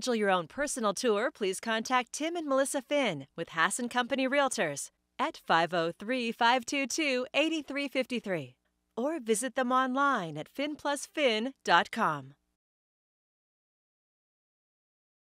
schedule your own personal tour, please contact Tim and Melissa Finn with Hasson Company Realtors at 503-522-8353 or visit them online at finplusfin.com.